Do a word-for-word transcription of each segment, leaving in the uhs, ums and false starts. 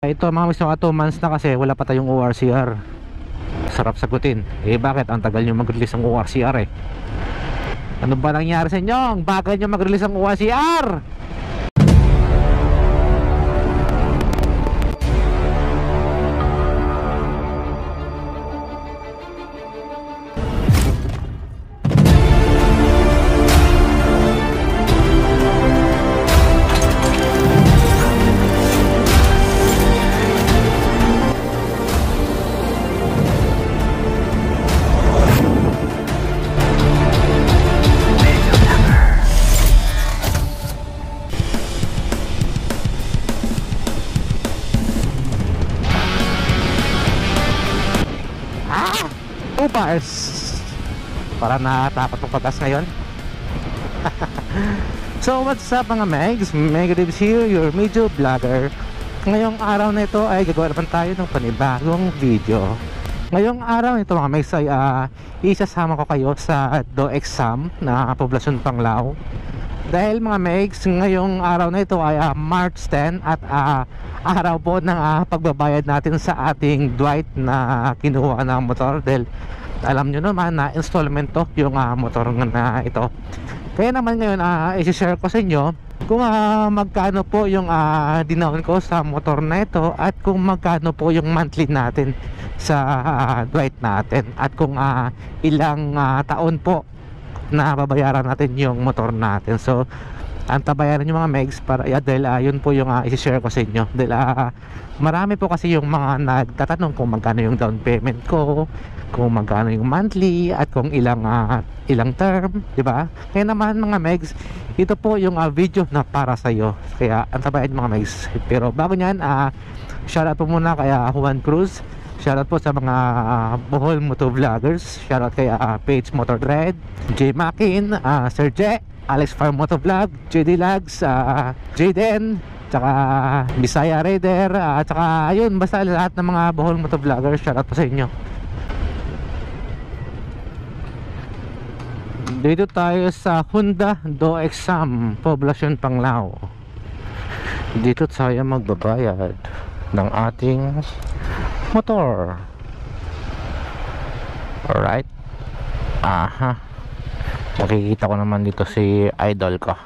Ito mga miss, mga two months na kasi wala pa tayong O R C R. Sarap sagutin. Eh bakit? Ang tagal nyo mag-release ng O R C R eh. Ano ba nangyari sa inyo? Bakit nyo mag-release ng O R C R? Bars para natapat ng pagas ngayon. So what's up mga Megs, Megadibs here, your medyo vlogger. Ngayong araw na ito ay gagawa naman tayo ng panibagong video. Ngayong araw nito mga Megs ay uh, isasama ko kayo sa D O exam na Poblacion Panglao. Dahil mga Megs, ngayong araw na ito ay uh, March tenth at uh, araw po ng uh, pagbabayad natin sa ating Dwight na kinuha ng motor. Dahil alam nyo naman na installment to yung uh, motor na ito. Kaya naman ngayon uh, i-share ko sa inyo kung uh, magkano po yung uh, dinaon ko sa motor na ito at kung magkano po yung monthly natin sa uh, Dwight natin at kung uh, ilang uh, taon po na babayaran natin yung motor natin. So ang tabayaran nyo mga Megs para, yeah, dahil uh, yun po yung uh, isi-share ko sa inyo. Dahil uh, marami po kasi yung mga nagtatanong kung magkano yung down payment ko, kung magkano yung monthly, at kung ilang uh, ilang term, di ba? Kaya naman mga Megs, ito po yung uh, video na para sa iyo. Kaya ang tabayan mga Megs. Pero bago niyan, uh, shoutout po muna kay uh, Juan Cruz. Shoutout po sa mga uh, Bohol Moto Vloggers. Shoutout kay uh, Page Motor Dread, J Makin, uh, Sir J, Alex Farm Moto Vlog, J D Lags, uh, Jaden, tsaka Bisaya Raider, uh, tsaka ayun, basta lahat ng mga Bohol Moto Vloggers. Shoutout po sa inyo. Dito tayo sa Honda D O exam Poblacion Panglao. Dito tayo magbabayad ng ating motor. Alright. Aha. Nakikita ko naman dito si idol ko.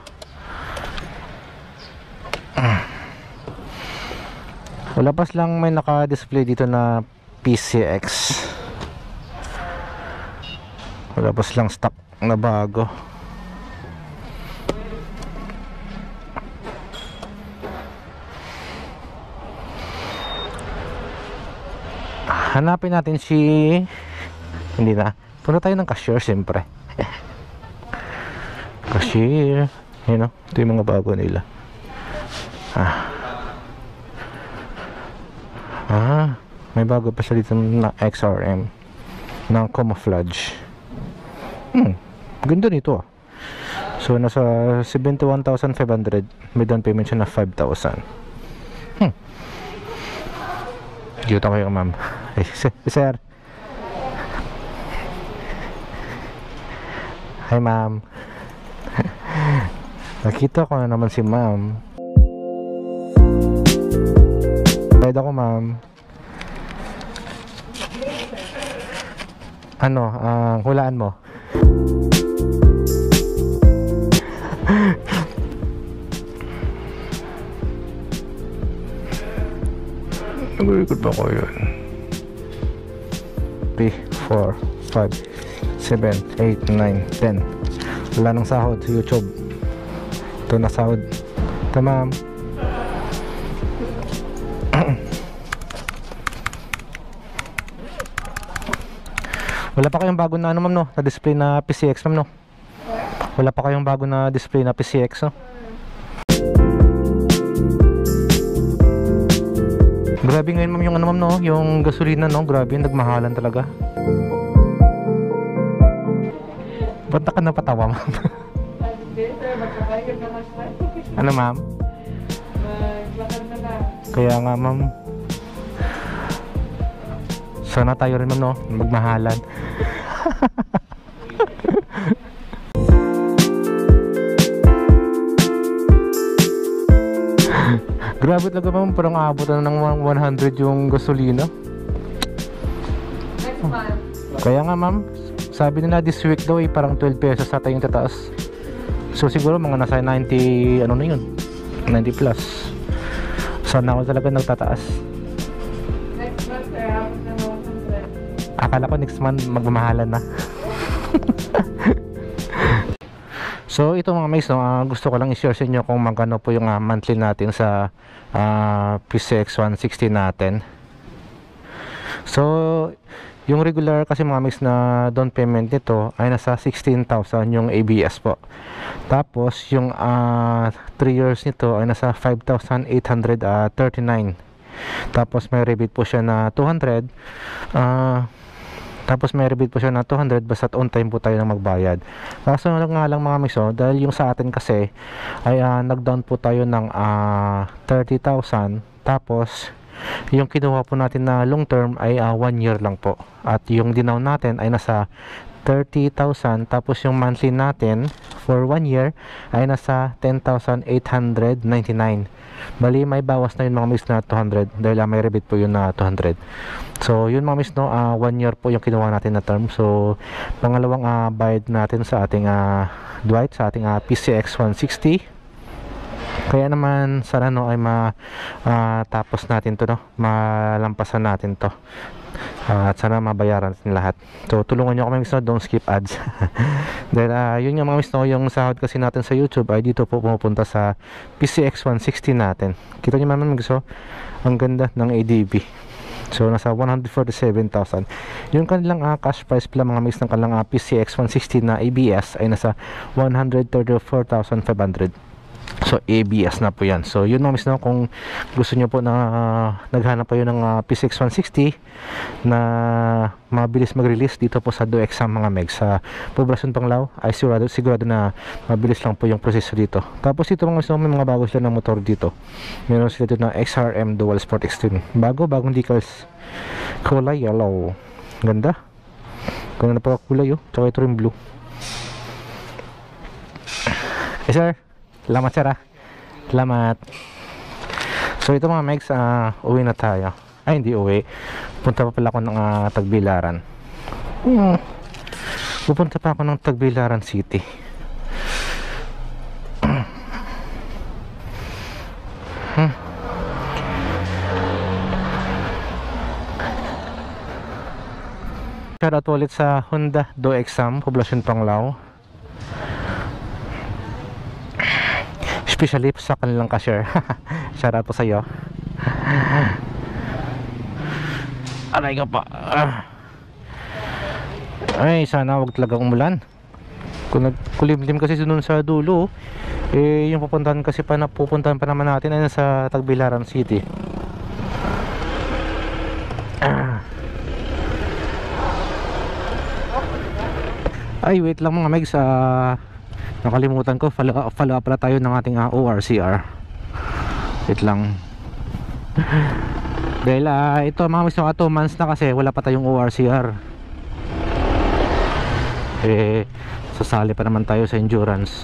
Wala pas lang may naka-display dito na P C X. Wala pas lang stock na bago. Hanapin natin si, hindi na, punta tayo ng cashier siyempre. Cashier, you know, ito yung mga bago nila. Ah, ah may bago pa siya dito na X R M ng camouflage. Hmm, ganda nito ah. So nasa seventy-one thousand five hundred, may down payment siya na five thousand. Hmm, cute ako yung ma'am. Hey, sir. Hi ma'am. Nakita ko na naman si ma'am. Bayad ako ma'am. Ano ang uh, hulaan mo? Nag-record ba ko yun? three, four, five, seven, eight, nine, ten. Wala nang sahod sa YouTube. Ito na sahod. Ito ma'am. Wala pa kayong bago na ano ma'am no? Na display na P C X ma'am no? Wala pa kayong bago na display na P C X no? Grabe ngayon ma'am yung ano ma'am no? Yung gasolina no? Grabe yung nagmahalan talaga. Ba't ka napatawa ma'am? Ano ma'am? Kaya nga ma'am, sana tayo rin ma'am no? Magmahalan. Grabe Grabe talaga ma'am, parang aabot na ng one hundred yung gasolina. Next month. Kaya nga ma'am, sabi nila this week daw ay parang twelve pesos ata yung tataas. So siguro mga nasa ninety, ano na yun, ninety plus. Sana ako talaga nagtataas. Next month, eh, abot na one hundred. Akala ko next month magmamahalan na. So ito mga mates, no, uh, gusto ko lang i-share sa inyo kung magkano po yung uh, monthly natin sa uh, P C X one sixty natin. So yung regular kasi mga mates na down payment nito ay nasa sixteen thousand yung A B S po. Tapos yung uh, three years nito ay nasa five thousand eight hundred thirty-nine. Tapos may rebate po siya na two hundred. Uh, Tapos may rebate po siya na two hundred basta't on time po tayo na magbayad. Kaso nga lang mga miso, dahil yung sa atin kasi ay uh, nag-down po tayo ng uh, thirty thousand. Tapos yung kinuha po natin na long term ay uh, one year lang po. At yung dinaw natin ay nasa thirty thousand. Tapos yung monthly natin for one year ay nasa ten thousand eight hundred ninety-nine. Bali may bawas na yun mga miss na two hundred dahil uh, may rebate po yun na two hundred. So yun mga miss, no, uh, one year po yung kinuha natin na term. So pangalawang uh, bayad natin sa ating uh, Dwight, sa ating uh, P C X one sixty. Kaya naman sana no ay ma uh, tapos natin to, no, malampasan natin to. Uh, at sana mabayaran natin lahat. So tulungan nyo ako mga miss, no, don't skip ads. Dahil uh, yun yung mga miss, no, yung sahod kasi natin sa YouTube ay dito po pumupunta sa P C X one sixty natin. Kita nyo naman mga miss, no, ang ganda ng A D B. So nasa one hundred forty-seven thousand. Yung kanilang uh, cash price pala mga miss ng kanilang uh, P C X one sixty na A B S ay nasa one hundred thirty-four thousand five hundred. So A B S na po yan. So yun mga miss, no, kung gusto nyo po na uh, naghanap pa yun ng uh, P C X one sixty na mabilis mag-release dito po sa DOEXAM mga meg sa Poblacion Panglao ay sigurado, sigurado na mabilis lang po yung proseso dito. Tapos dito mga miss, no, may mga bago sila ng motor dito. Meron sila dito na X R M Dual Sport Extreme. Bago, bagong decals. Kulay yellow. Ganda. Ganda na po kulay, oh. Tsaka ito rin blue. Eh sir, salamat sir, ah. Salamat. So ito mga megs, uh, uwi na tayo. Ay hindi uwi, punta pa pala ako ng uh, Tagbilaran. hmm. Pupunta pa ako ng Tagbilaran City. hmm. Shoutout ulit sa Honda DOEXAM Poblacion Panglao, especially sa kanilang cashier. Shoutout po sa iyo. Aray ka pa. Ay sana wag talagang umulan. Kung nagkulimlim kasi dun sa dulo, eh yung pupuntahan kasi pa na pupuntahan pa naman natin ay sa Tagbilaran City. Ay wait lang mga megs, uh, nakalimutan ko, follow, follow up pala tayo ng ating uh, O R C R. Wait lang. Dahil uh, ito mga miss, mga two months na kasi wala pa tayong O R C R. Eh sasali pa naman tayo sa endurance.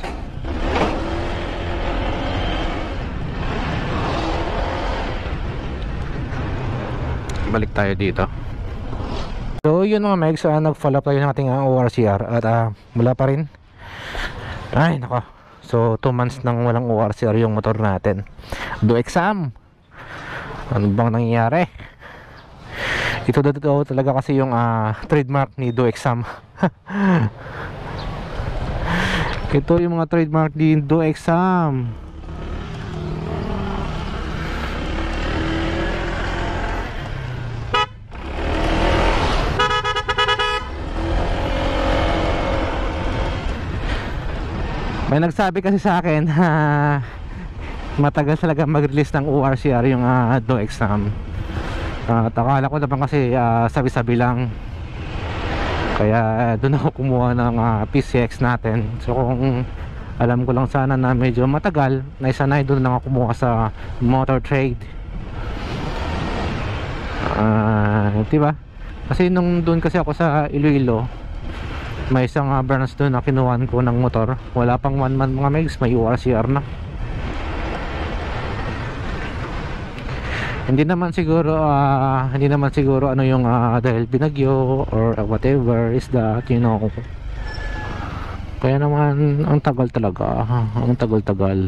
Balik tayo dito. So yun mga megs, uh, nag-follow up tayo ng ating uh, O R C R at uh, wala pa rin. Ay nako. So two months nang walang O R C R yung motor natin. DOEXAM, ano bang nangyayari? Ito daw talaga kasi yung uh, trademark ni DOEXAM. Ito yung mga trademark ni DOEXAM. May nagsabi kasi sa akin uh, matagal talaga mag-release ng O R C R yung uh, DOEXAM. uh, Akala ko naman kasi uh, sabi-sabi lang. Kaya uh, doon ako kumuha ng uh, P C X natin. So kung alam ko lang sana na medyo matagal, naisanay doon lang ako kumuha sa Motor Trade. uh, Diba? Kasi nung doon kasi ako sa Iloilo, may isang uh, branch doon na kinuhaan ko ng motor. Wala pang one month mga megs, may O R C R na. Hindi naman siguro ah, hindi naman siguro ano yung ah, dahil binagyo or whatever is that, you know. Kaya naman ang tagal talaga, ang tagal-tagal.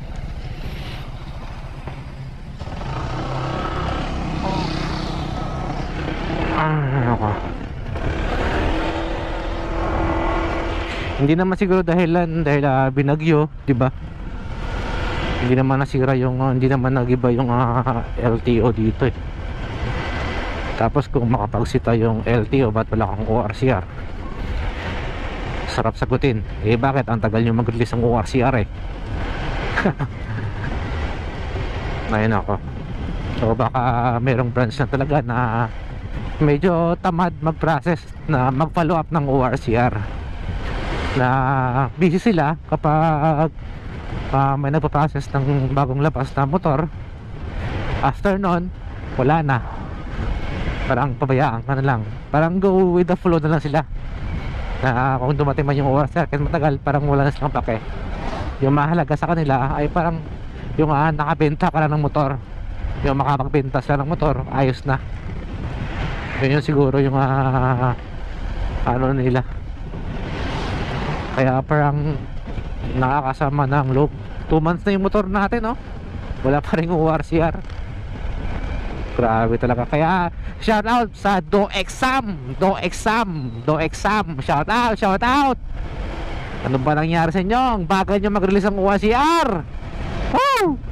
Ah, ako. Hindi naman siguro dahilan dahil ah, binagyo, 'di ba? Hindi naman nasira yung uh, hindi naman nagiba yung uh, L T O dito eh. Tapos kung makapagsita yung L T O, ba't wala kang O R C R? Sarap sagutin. Eh bakit ang tagal nyo mag-release ng O R C R eh? Ayun ako. So baka merong branch na talaga na medyo tamad mag-process na mag-follow up ng O R C R, na busy sila kapag uh, may nagpa-process ng bagong labas na motor. After nun, wala na. Parang pabayaan ka na lang. Parang go with the flow na lang sila. Na kung dumating man yung O R C R kahit matagal, parang wala na silang pake. Yung mahalaga sa kanila ay parang yung uh, nakabenta ka lang ng motor. Yung makapagbenta sila ng motor, ayos na. Yun yung siguro yung uh, ano nila. Kaya parang nakakasama ng loob. two months na yung motor natin, no? Wala pa rin O R C R. Grabe talaga. Kaya shout out sa Do Exam, Do Exam, Do Exam. Shout out, shout out. Ano ba nangyari sa inyo? Ang bagal nyo mag-release ng O R C R. Woo!